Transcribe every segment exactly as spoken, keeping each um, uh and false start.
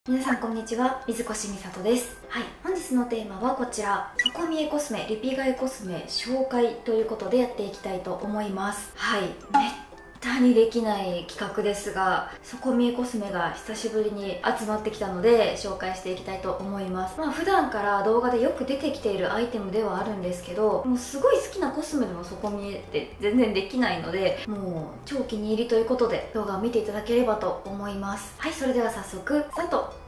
皆さんこんにちは、水越美里です。はい、本日のテーマはこちら、そこみえコスメリピ買いコスメ紹介ということでやっていきたいと思います。はい、めったにできない企画ですが、そこみえコスメが久しぶりに集まってきたので紹介していきたいと思います。まあ普段から動画でよく出てきているアイテムではあるんですけど、もうすごい好きなコスメでもそこみえって全然できないので、もう超お気に入りということで動画を見ていただければと思います。はい、それでは早速スタート。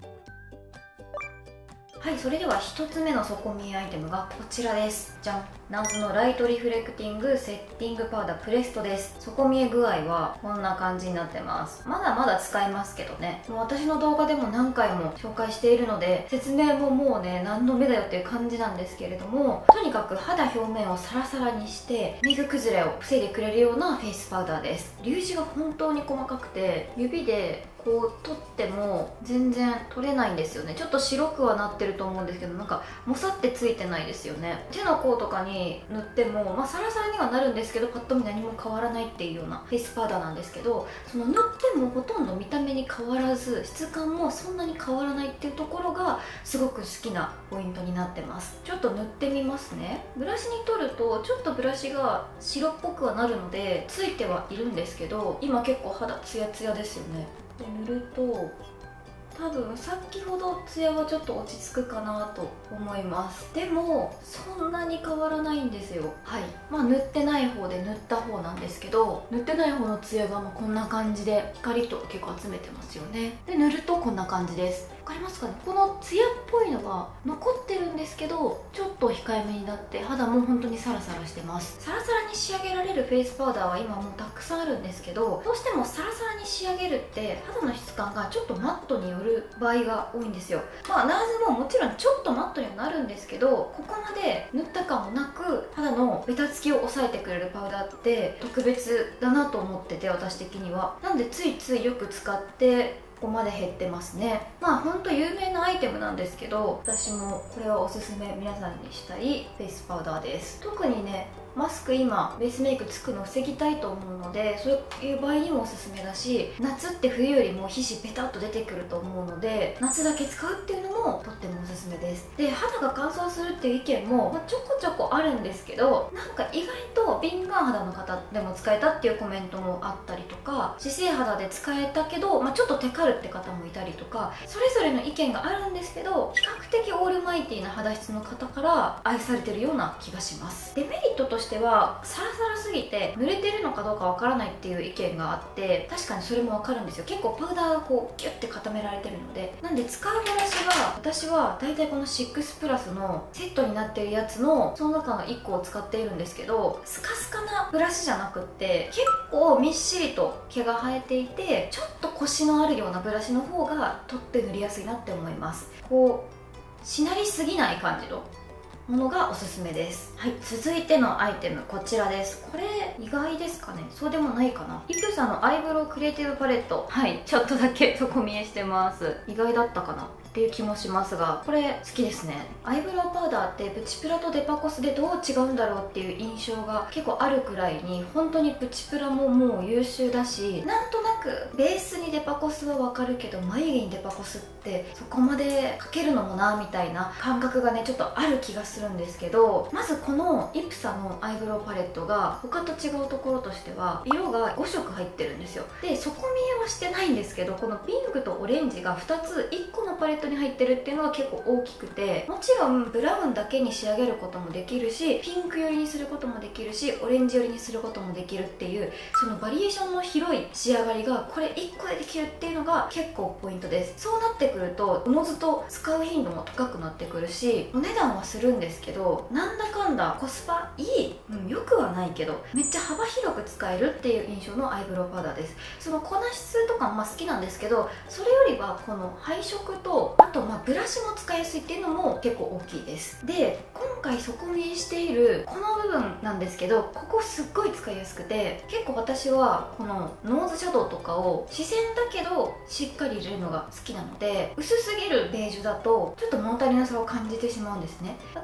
はい、それではひとつめのそこみえアイテムがこちらです。じゃん、ナーズのライトリフレクティングセッティングパウダープレストです。そこみえ具合はこんな感じになってます。まだまだ使えますけどね、もう私の動画でも何回も紹介しているので説明ももうね何度目だよっていう感じなんですけれども、とにかく肌表面をサラサラにしてメイク崩れを防いでくれるようなフェイスパウダーです。粒子が本当に細かくて、指でこう取っても全然取れないんですよね。ちょっと白くはなってると思うんですけど、なんかもさってついてないですよね。手の甲とかに塗っても、まあ、サラサラにはなるんですけど、パッと見何も変わらないっていうようなフェイスパウダーなんですけど、その塗ってもほとんど見た目に変わらず質感もそんなに変わらないっていうところがすごく好きなポイントになってます。ちょっと塗ってみますね。ブラシに取るとちょっとブラシが白っぽくはなるのでついてはいるんですけど、今結構肌ツヤツヤですよね。で塗ると多分先ほどツヤはちょっと落ち着くかなと思います。でもそんなに変わらないんですよ。はい、まあ塗ってない方で塗った方なんですけど、塗ってない方のツヤがまあこんな感じで光と結構集めてますよね。で塗るとこんな感じです。わかりますかね。このツヤっぽいのが残ってるんですけど、ちょっと控えめになって肌も本当にサラサラしてます。サラサラに仕上げられるフェイスパウダーは今もうたくさんあるんですけど、どうしてもサラサラに仕上げるって肌の質感がちょっとマットによる場合が多いんですよ。まあナーズももちろんちょっとマットにはなるんですけど、ここまで塗った感もなく肌のベタつきを抑えてくれるパウダーって特別だなと思ってて、私的には。なんでついついよく使ってここまで減ってますね。まあほんと有名なアイテムなんですけど、私もこれはおすすめ皆さんにしたいフェイスパウダーです。特にねマスク今ベースメイクつくのを防ぎたいと思うので、そういう場合にもおすすめだし、夏って冬よりも皮脂ペタッと出てくると思うので夏だけ使うっていうのもとってもおすすめです。で肌が乾燥するっていう意見も、まあ、ちょこちょこあるんですけど、なんか意外と敏感肌の方でも使えたっていうコメントもあったりとか、脂性肌で使えたけど、まあ、ちょっとテカるって方もいたりとか、それぞれの意見があるんですけど、比較的オールマイティーな肌質の方から愛されてるような気がします。デメリットとしてはサラサラすぎて濡れてるのかどうかわからないっていう意見があって、確かにそれもわかるんですよ。結構パウダーがこうギュッて固められてるので。なんで使うブラシは私はだいたいこのシックスプラスのセットになってるやつのその中のいっこを使っているんですけど、スカスカなブラシじゃなくって結構みっしりと毛が生えていて、ちょっとコシのあるようなブラシの方が取って塗りやすいなって思います。こうしなりすぎない感じのものがおすすめです。はい、続いてのアイテムこちらです。これ意外ですかね。そうでもないかな。リプさんのアイブロウクリエイティブパレット、はい、ちょっとだけ底見えしてます。意外だったかなっていう気もしますが、これ好きですね。アイブロウパウダーってプチプラとデパコスでどう違うんだろうっていう印象が結構あるくらいに、本当にプチプラももう優秀だし、なんとなくベースにデパコスはわかるけど眉毛にデパコスってそこまでかけるのもなみたいな感覚がねちょっとある気がするんですけど、まずこのイプサのアイブロウパレットが他と違うところとしては色がごしょく入ってるんですよ。で底見えはしてないんですけど、このピンクとオレンジがふたついっこのパレットに入ってるっていうのが結構大きくて、もちろんブラウンだけに仕上げることもできるし、ピンク寄りにすることもできるし、オレンジ寄りにすることもできるっていう、そのバリエーションの広い仕上がりがこれいっこでできるっていうのが結構ポイントです。そうなってくるとおのずと使う頻度も高くなってくるし、お値段はするんですけど、なんだかんだコスパいい、うん、よくはないけどめっちゃ幅広く使えるっていう印象のアイブロウパウダーです。その粉質とかもまあ好きなんですけど、それよりはこの配色と、あとまあブラシも使いやすいっていうのも結構大きいです。で今回底見えしているこの部分なんですけど、ここすっごい使いやすくて、結構私はこのノーズシャドウとかを視線だけどしっかり入れるのが好きなので、薄すぎるベージュだとちょっと物足りなさを感じてしまうんですね。だか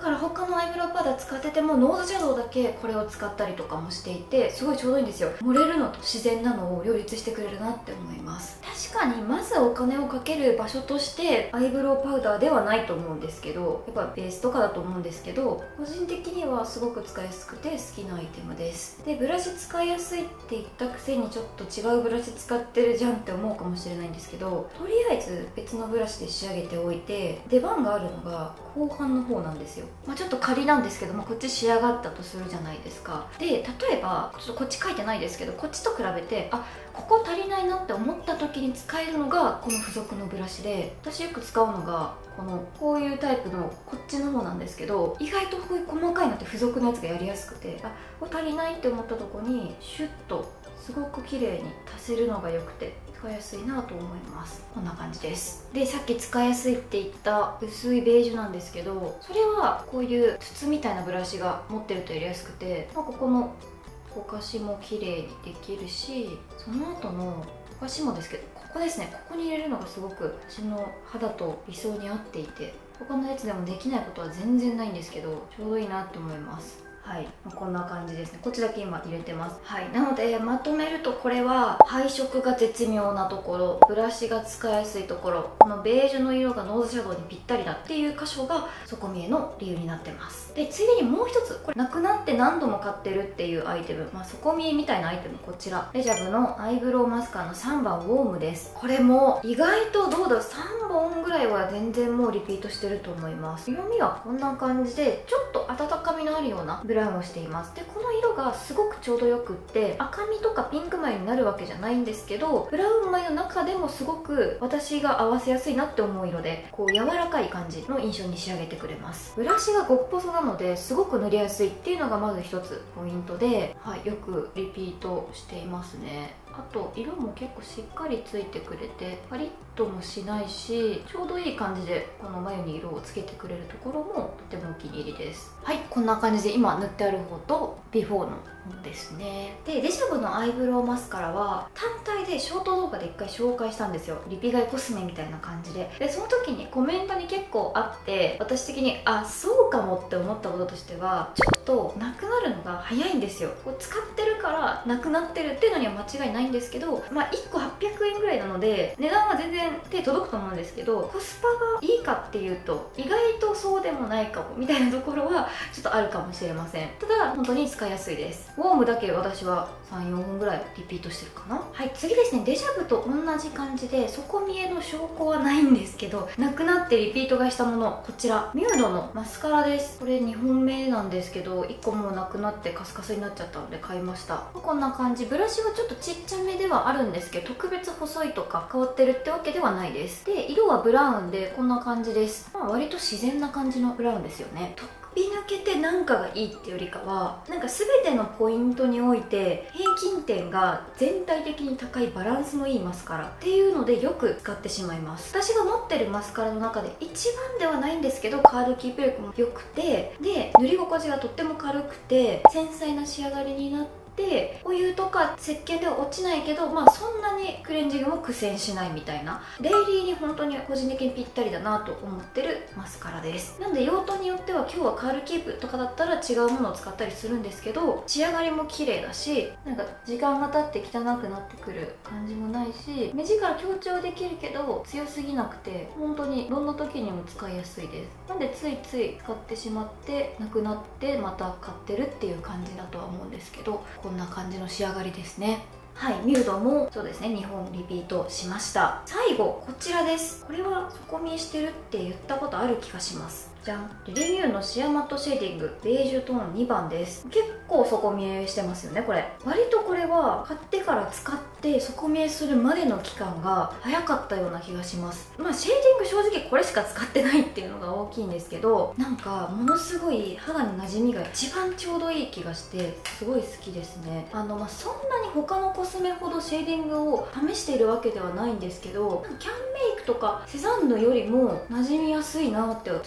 から他のアイブロウパウダー使っててもノーズシャドウだけこれを使ったりとかもしていて、すごいちょうどいいんですよ。盛れるのと自然なのを両立してくれるなって思います。確かにまずお金をかける場所としてアイブロウパウダーではないと思うんですけど、やっぱベースとかだと思うんですけど、個人的にはすごく使いやすくて好きなアイテムです。でブラシ使いやすいって言ったくせにちょっと違うブラシ使ってるじゃんって思うかもしれないんですけど、とりあえず別のブラシで仕上げておいて、出番があるのが後半の方なんですよ。まあ、ちょっと仮なんですけども、こっち仕上がったとするじゃないですか。で例えばちょっとこっち書いてないですけど、こっちと比べてあここ足りないなって思った時に使えるのがこの付属のブラシで、私よく使うのがこのこういうタイプのこっちの方なんですけど、意外とこういう細かいのって付属のやつがやりやすくて、あこれ足りないって思ったとこにシュッとすごく綺麗に足せるのが良くて使いやすいなと思います。こんな感じです。でさっき使いやすいって言った薄いベージュなんですけど、それはこういう筒みたいなブラシが持ってるとやりやすくて、まあ、ここのぼかしも綺麗にできるし、その後のぼかしもですけど、ここですね、ここに入れるのがすごく私の肌と理想に合っていて、他のやつでもできないことは全然ないんですけど、ちょうどいいなって思います。はい、こんな感じですね。こっちだけ今入れてます。はい、なのでまとめると、これは配色が絶妙なところ、ブラシが使いやすいところ、このベージュの色がノーズシャドウにぴったりだっていう箇所が底見えの理由になってます。でついでにもう一つ、これなくなって何度も買ってるっていうアイテム、まあ、底見えみたいなアイテム、こちらレジャブのアイブロウマスカラのさんばんウォームです。これも意外とどうだろう、さんぼんぐらいは全然もうリピートしてると思います。色味はこんな感じで、ちょっと温かみのあるようなブラウンをしています。でこの色がすごくちょうどよくって、赤みとかピンク眉になるわけじゃないんですけど、ブラウン眉の中でもすごく私が合わせやすいなって思う色で、こう柔らかい感じの印象に仕上げてくれます。ブラシが極細なのですごく塗りやすいっていうのがまず一つポイントで、はい、よくリピートしていますね。あと色も結構しっかりついてくれて、パリッともしないし、ちょうどいい感じでこの眉に色をつけてくれるところもとてもお気に入りです。はい、こんな感じで今塗ってある方とビフォーの方ですね。でデジャブのアイブロウマスカラは単体でショート動画でいっかい紹介したんですよ。リピ買いコスメみたいな感じで。でその時にコメントに結構あって、私的にあそうかもって思ったこととしては、ちょっとなくなるのが早いんですよ。こう使ってるからなくなってるっていうのには間違いないんですけど、まあ、いっこはっぴゃくえんぐらいなので値段は全然手届くと思うんですけど、コスパがいいかっていうと意外とそうでもないかもみたいなところはちょっとあるかもしれません。ただ本当に使いやすいです。ウォームだけ私はさん、よんほんぐらいリピートしてるかな。はい、次ですね。デジャブと同じ感じで底見えの証拠はないんですけど、なくなってリピート買いしたもの、こちらミュードのマスカラです。これにほんめなんですけど、いっこもうなくなってカスカスになっちゃったので買いました。こんな感じ。ブラシはちょっとちっちゃめではあるんですけど、特別細いとか変わってるってわけではないです。で色はブラウンでこんな感じです。まあ、割と自然な感じのブラウンですよね。飛び抜けて何かがいいっていうよりかは、なんか全てのポイントにおいて平均点が全体的に高いバランスのいいマスカラっていうのでよく使ってしまいます。私が持ってるマスカラの中で一番ではないんですけど、カードキープ力も良くて、で塗り心地がとっても軽くて繊細な仕上がりになって、でお湯とか石鹸では落ちないけど、まあそんなにクレンジングも苦戦しないみたいな、デイリーに本当に個人的にぴったりだなと思ってるマスカラです。なので用途によっては今日はカールキープとかだったら違うものを使ったりするんですけど、仕上がりも綺麗だし、なんか時間が経って汚くなってくる感じもないし、目力強調できるけど強すぎなくて、本当にどんな時にも使いやすいです。なんでついつい使ってしまってなくなってまた買ってるっていう感じだとは思うんですけど、こんな感じの仕上がりですね。はい、ミュードもそうですね、にほんリピートしました。最後こちらです。これは底見えしてるって言ったことある気がします。じゃん、リレミューのシアマットシェーディングベージュトーンにばんです。結構底見えしてますよね。これ割とこれは買ってから使って底見えするまでの期間が早かったような気がします。まあシェーディング正直これしか使ってないっていうのが大きいんですけど、なんかものすごい肌に馴染みが一番ちょうどいい気がしてすごい好きですね。あのまあそんなに他のコスメほどシェーディングを試しているわけではないんですけど、キャンメイクとかセザンヌよりも馴染みやすいなって私は思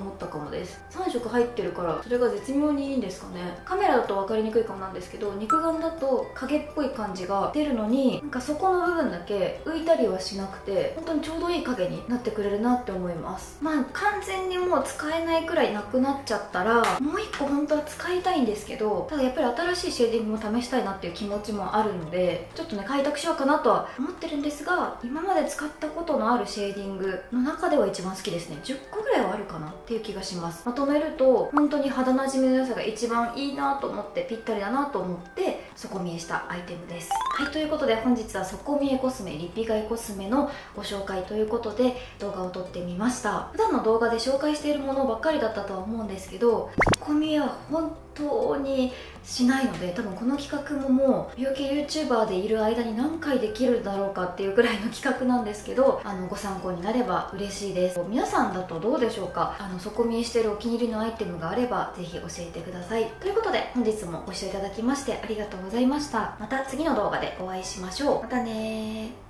思ったかもです。さん色入ってるからそれが絶妙にいいんですかね。カメラだと分かりにくいかもなんですけど、肉眼だと影っぽい感じが出るのに、なんかそこの部分だけ浮いたりはしなくて、本当にちょうどいい影になってくれるなって思います。まあ完全にもう使えないくらいなくなっちゃったらもういっこ本当は使いたいんですけど、ただやっぱり新しいシェーディングも試したいなっていう気持ちもあるので、ちょっとね開拓しようかなとは思ってるんですが、今まで使ったことのあるシェーディングの中では一番好きですね。じゅっこぐらいはあるかなっていう気がします。まとめると本当に肌なじみの良さが一番いいなと思って、ぴったりだなと思って底見えしたアイテムです。はい、ということで本日は底見えコスメ、リピ買いコスメのご紹介ということで動画を撮ってみました。普段の動画で紹介しているものばっかりだったとは思うんですけど、底見えは本当にしないので、多分この企画ももう美容系 YouTuber でいる間に何回できるだろうかっていうくらいの企画なんですけど、あのご参考になれば嬉しいです。皆さんだとどうでしょうか。あの底見えしてるお気に入りのアイテムがあればぜひ教えてください。ということで本日もご視聴いただきましてありがとうございました。また次の動画でお会いしましょう。またねー。